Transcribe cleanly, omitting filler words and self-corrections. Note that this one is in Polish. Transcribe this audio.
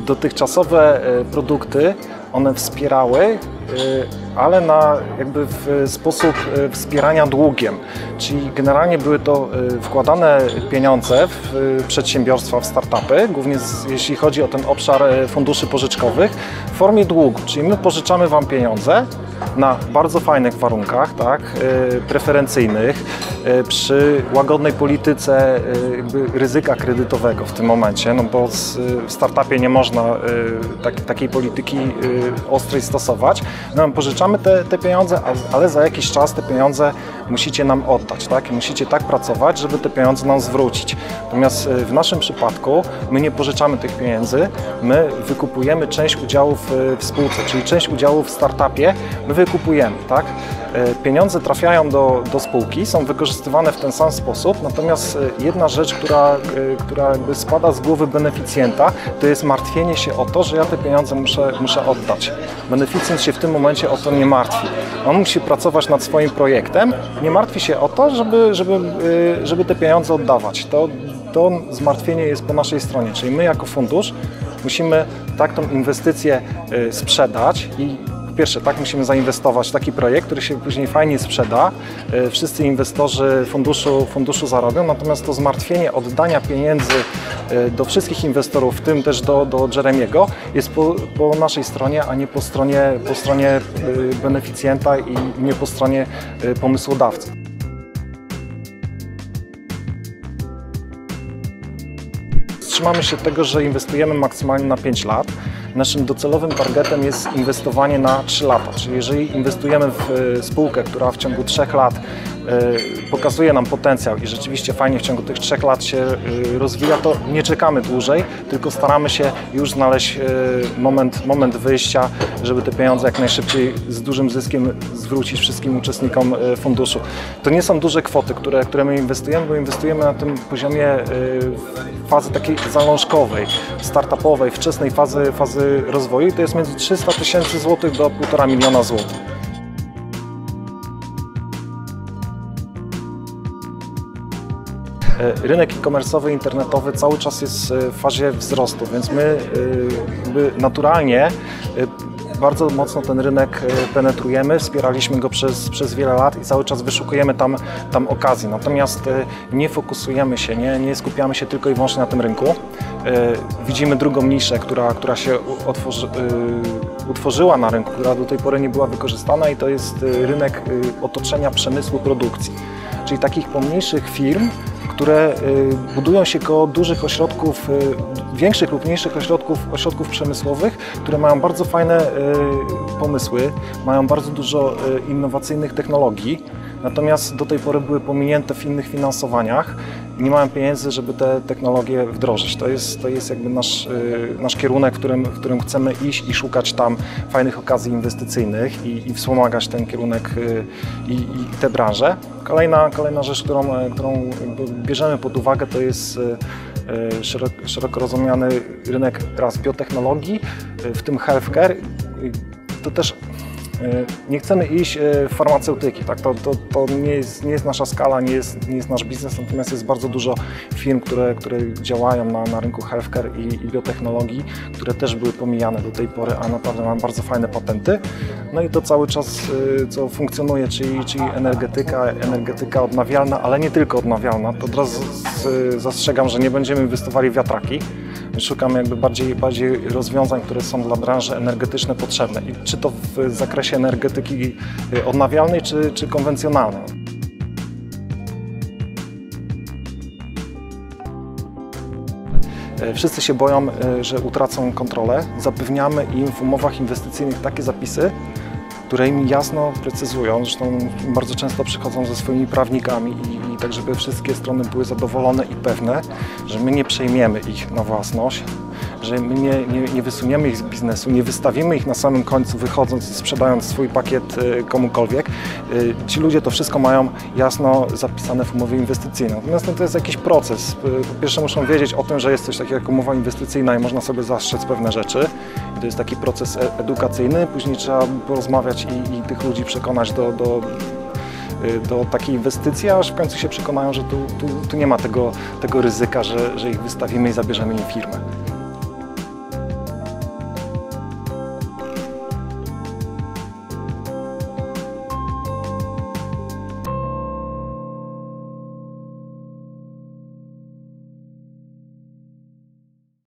dotychczasowe produkty, one wspierały, ale jakby w sposób wspierania długiem. Czyli generalnie były to wkładane pieniądze w przedsiębiorstwa, w startupy, głównie jeśli chodzi o ten obszar funduszy pożyczkowych, w formie długu. Czyli my pożyczamy Wam pieniądze na bardzo fajnych warunkach, tak, preferencyjnych, przy łagodnej polityce jakby ryzyka kredytowego w tym momencie, no bo w startupie nie można takiej polityki ostrej stosować. No, pożyczamy te pieniądze, ale za jakiś czas te pieniądze musicie nam oddać, tak? Musicie tak pracować, żeby te pieniądze nam zwrócić. Natomiast w naszym przypadku my nie pożyczamy tych pieniędzy, my wykupujemy część udziałów w spółce, czyli część udziałów w startupie my wykupujemy, tak? Pieniądze trafiają do spółki, są wykorzystywane w ten sam sposób, natomiast jedna rzecz, która jakby spada z głowy beneficjenta, to jest martwienie się o to, że ja te pieniądze muszę oddać. Beneficjent się w tym momencie o to nie martwi. On musi pracować nad swoim projektem, nie martwi się o to, żeby te pieniądze oddawać. To zmartwienie jest po naszej stronie, czyli my jako fundusz musimy tak tą inwestycję sprzedać i po pierwsze, tak, musimy zainwestować w taki projekt, który się później fajnie sprzeda. Wszyscy inwestorzy funduszu zarobią, natomiast to zmartwienie oddania pieniędzy do wszystkich inwestorów, w tym też do Jeremiego, jest po naszej stronie, a nie po stronie beneficjenta i nie po stronie pomysłodawcy. Trzymamy się tego, że inwestujemy maksymalnie na 5 lat. Naszym docelowym targetem jest inwestowanie na 3 lata, czyli jeżeli inwestujemy w spółkę, która w ciągu 3 lat pokazuje nam potencjał i rzeczywiście fajnie w ciągu tych 3 lat się rozwija, to nie czekamy dłużej, tylko staramy się już znaleźć moment wyjścia, żeby te pieniądze jak najszybciej z dużym zyskiem zwrócić wszystkim uczestnikom funduszu. To nie są duże kwoty, które my inwestujemy, bo inwestujemy na tym poziomie fazy takiej zalążkowej, startupowej, wczesnej fazy rozwoju i to jest między 300 000 złotych do 1,5 miliona złotych. Rynek e-commerce'owy, internetowy cały czas jest w fazie wzrostu, więc my naturalnie bardzo mocno ten rynek penetrujemy, wspieraliśmy go przez wiele lat i cały czas wyszukujemy tam okazji. Natomiast nie fokusujemy się, nie skupiamy się tylko i wyłącznie na tym rynku. Widzimy drugą niszę, która się utworzyła na rynku, która do tej pory nie była wykorzystana i to jest rynek otoczenia przemysłu produkcji, czyli takich pomniejszych firm, które budują się koło dużych ośrodków, większych lub mniejszych ośrodków przemysłowych, które mają bardzo fajne pomysły, mają bardzo dużo innowacyjnych technologii, natomiast do tej pory były pominięte w innych finansowaniach i nie mają pieniędzy, żeby te technologie wdrożyć. To jest jakby nasz kierunek, w którym chcemy iść i szukać tam fajnych okazji inwestycyjnych i wspomagać ten kierunek i te branże. Kolejna rzecz, którą bierzemy pod uwagę, to jest szeroko rozumiany rynek teraz biotechnologii, w tym healthcare. To też nie chcemy iść w farmaceutyki, tak? To nie jest nasza skala, nie jest nasz biznes, natomiast jest bardzo dużo firm, które działają na rynku healthcare i biotechnologii, które też były pomijane do tej pory, a naprawdę mają bardzo fajne patenty. No i to cały czas co funkcjonuje, czyli energetyka odnawialna, ale nie tylko odnawialna. To od razu zastrzegam, że nie będziemy inwestowali w wiatraki. Szukamy jakby bardziej rozwiązań, które są dla branży energetycznej potrzebne. I czy to w zakresie energetyki odnawialnej, czy konwencjonalnej. Wszyscy się boją, że utracą kontrolę. Zapewniamy im w umowach inwestycyjnych takie zapisy, które im jasno precyzują, zresztą bardzo często przychodzą ze swoimi prawnikami i tak, żeby wszystkie strony były zadowolone i pewne, że my nie przejmiemy ich na własność, że my nie wysuniemy ich z biznesu, nie wystawimy ich na samym końcu, wychodząc i sprzedając swój pakiet komukolwiek. Ci ludzie to wszystko mają jasno zapisane w umowie inwestycyjnej. Natomiast to jest jakiś proces. Po pierwsze muszą wiedzieć o tym, że jest coś takiego jak umowa inwestycyjna i można sobie zastrzec pewne rzeczy. I to jest taki proces edukacyjny. Później trzeba porozmawiać i tych ludzi przekonać do takiej inwestycji, aż w końcu się przekonają, że tu nie ma tego ryzyka, że ich wystawimy i zabierzemy im firmę.